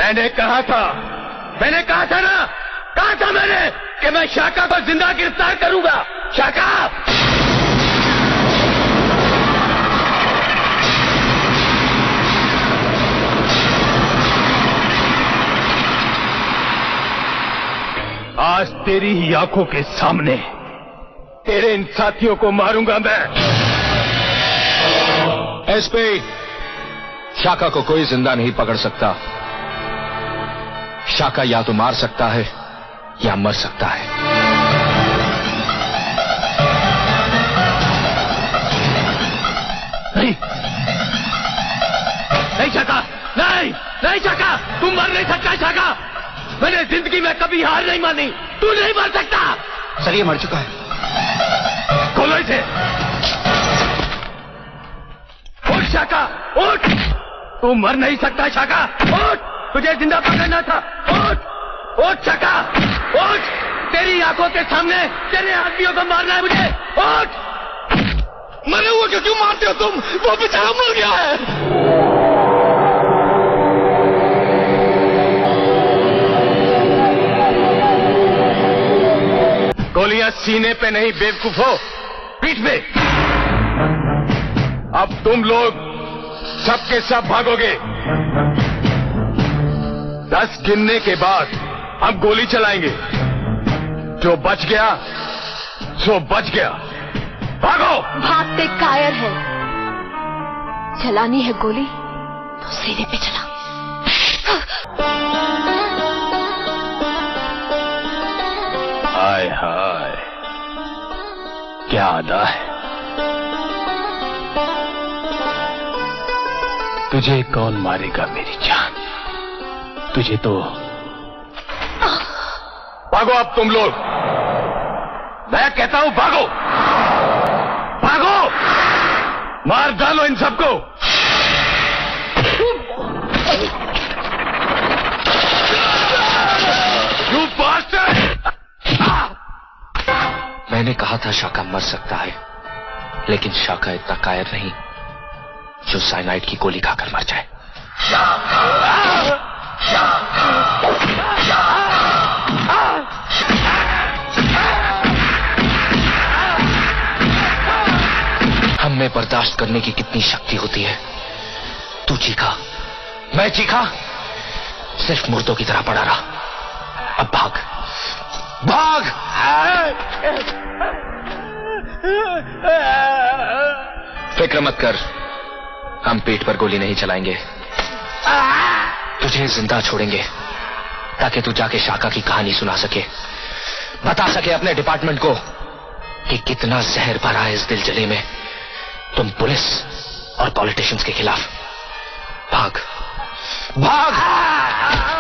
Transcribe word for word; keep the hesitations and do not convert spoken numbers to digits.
मैंने कहा था मैंने कहा था ना कहा था मैंने कि मैं शाका को जिंदा गिरफ्तार करूंगा। शाका आज तेरी ही आंखों के सामने तेरे इन साथियों को मारूंगा मैं। एसपी, शाका को कोई जिंदा नहीं पकड़ सकता। शाका या तो मार सकता है या मर सकता है। नहीं नहीं शाका, नहीं नहीं शाका, तुम मर नहीं सकता। शाका, मैंने जिंदगी में कभी हार नहीं मानी। तू नहीं मर सकता। सर ये मर चुका है। खोलो इसे। उठ शाका, उठ। तू मर नहीं सकता शाका, उठ। तुझे जिंदा पकड़ना था। उठ उठ शाका, उठ। तेरी आंखों के सामने तेरे आदमियों को मारना है मुझे। उठ। मरे हुए को क्यों मारते हो तुम? वो बेचारा मर गया है। गोलियां सीने पे नहीं बेवकूफो, पीठ पे। अब तुम लोग सब के सब भागोगे। दस गिनने के बाद हम गोली चलाएंगे। जो बच गया सो बच गया। भागो। भागते कायर है। चलानी है गोली तो सीने पे चला। हाय हाय, क्या अदा है। तुझे कौन मारेगा मेरी जान? तुझे तो भागो अब तुम लोग। मैं कहता हूं भागो, भागो। मार डालो इन सबको। You bastard! मैंने कहा था शाका मर सकता है, लेकिन शाका इतना कायर नहीं जो साइनाइड की गोली खाकर मर जाए। हम में बर्दाश्त करने की कितनी शक्ति होती है। तू चीखा, मैं चीखा, सिर्फ मुर्दों की तरह पड़ा रहा। अब भाग, भाग। फिक्र मत कर, हम पीठ पर गोली नहीं चलाएंगे। तुझे जिंदा छोड़ेंगे ताकि तू जाके शाका की कहानी सुना सके, बता सके अपने डिपार्टमेंट को कि कितना जहर भरा है इस दिल जले में। तुम पुलिस और पॉलिटिशियंस के खिलाफ। भाग, भाग।